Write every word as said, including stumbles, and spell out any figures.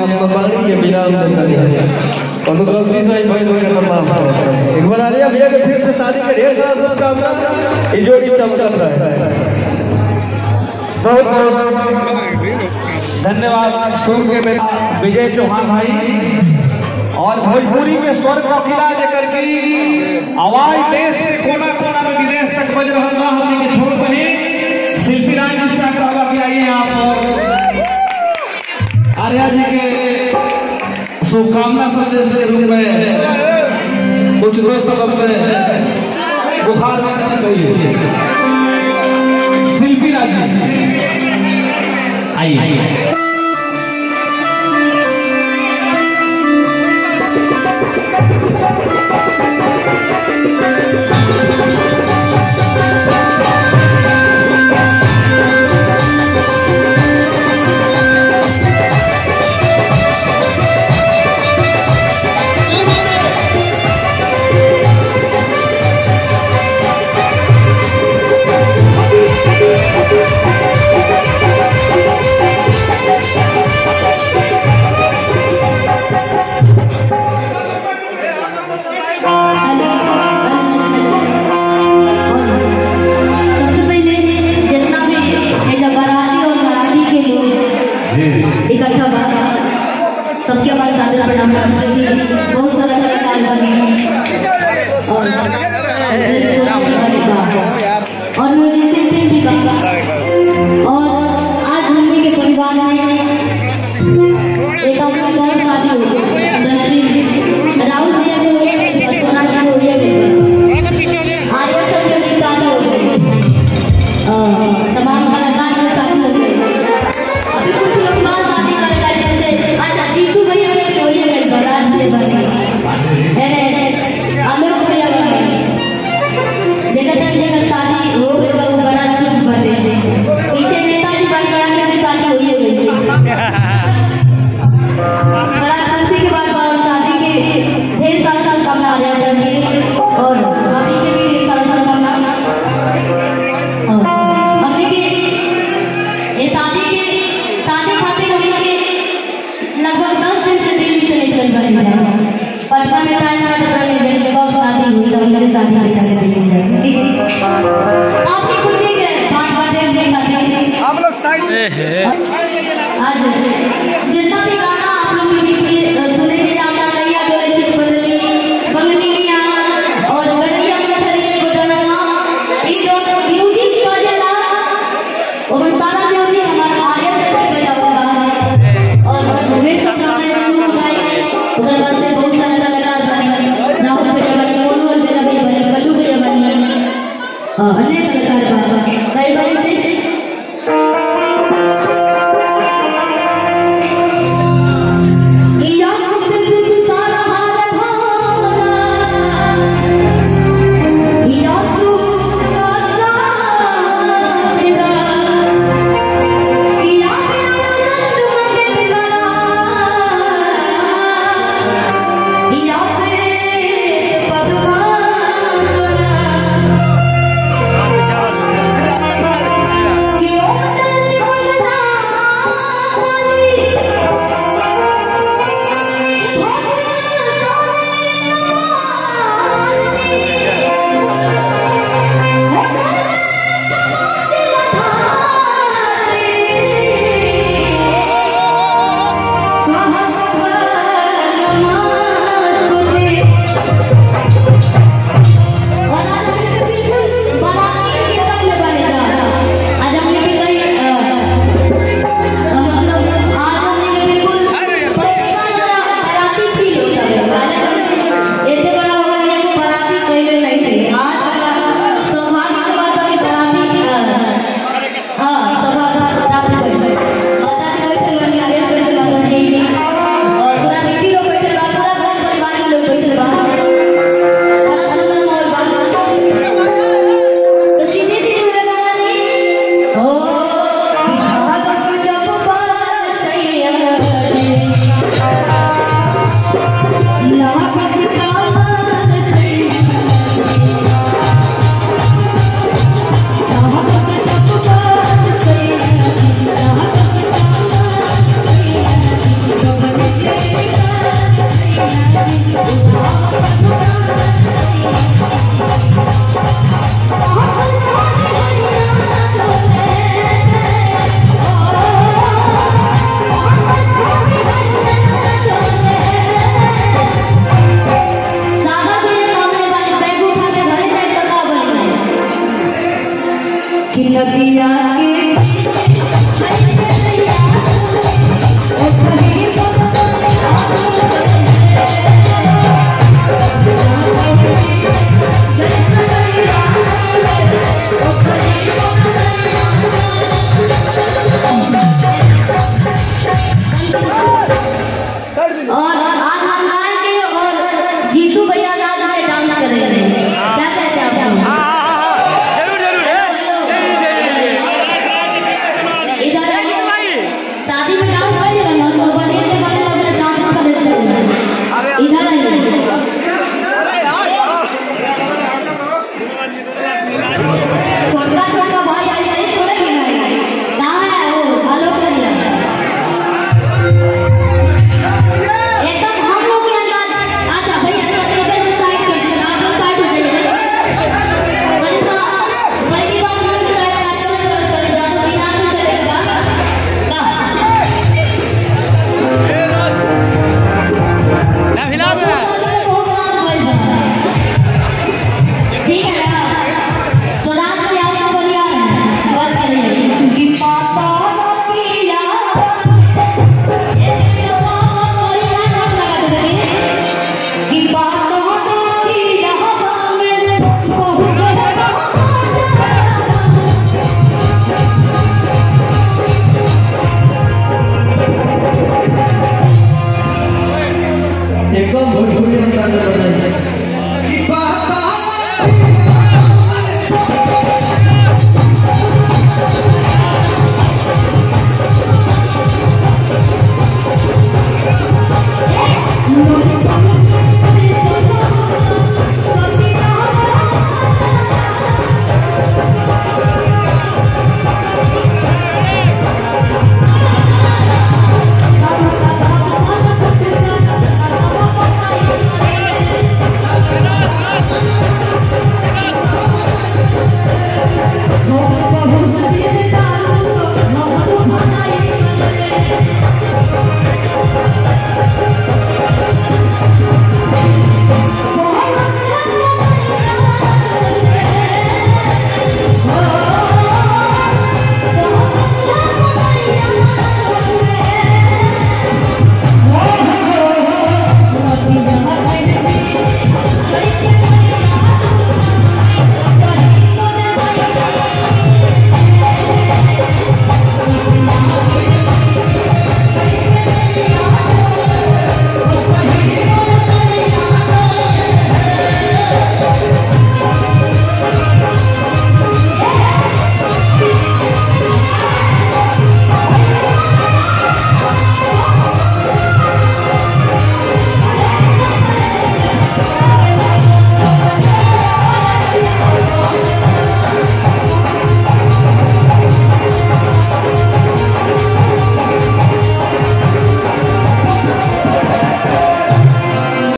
आपको बाड़ी के विराम देता है तो गलती से ही भाई लोग का माफ करो। एक बार आ रही भैया के फिर से शादी के ढेर सारा शुभकामना। ये जोड़ी चमचम रहा है। बहुत बहुत धन्यवाद सुन के बेटा विजय चौहान भाई और भोजपुरी में स्वर का खिला देकर की आवाज देश के कोना कोना में विदेश तक बज रहा है। हमने के छोड़ बने शिल्पी राज जी से कहवा के आइए आप और आर्या जी के शुभकामना संदेश के रूप में कुछ दो शब्द में बुखार में से कहिए। शिल्पी राज जी आइए। सबके हमारे साथ प्रणाम बहुत सारा कलाकार बने और म्यूजिशियन से भी और आज हमने के परिवार में एक आदमी और शादी हुई इंडस्ट्री राहुल भैया के हुए सोना जी को हुए आर्या सर के भी शादी हो गई तमाम कलाकार के शादी हो गई। अभी कुछ लोग बात शादी कर रहे हैं जैसे अच्छा जीतू भैया के हो गई बारात से बने आलोक भैया देखा जाए देखा शादी हो गई तो बड़ा चीज बने पीछे नेताजी भाई बड़ा के शादी हो गई बड़ा खुशी के बाद शादी के ढेर सारा शुभकामना आ जाए और अभी के भी ढेर सारा शुभकामना हमने के ये शादी के शादी खाते हमने के लगभग दस दिन से दिल्ली से निकल गए पटना में टाइम का टुकड़ा नहीं देते कब शादी हुई तो उनके शादी करके दिल्ली जाए आपकी खुशी के बात बातें देखा आप लोग साइड आज जितना भी गाना आप लोग के बीच में सुने थे जाना भैया बोले चित बदली बंगलिया और गलिया में चले गोदनमा ये जो म्यूजिक बजेला वो सारा म्यूजिक हमारा आर्या से बजा हुआ है और हमेशा गाना जरूर गाए उधर बाद से बहुत सारे कलाकार बने राहुल भैया बने मोनू भैया बने बल्लू भैया बने अन्य कलाकार बने भाई भाई से Thank you. अच्छा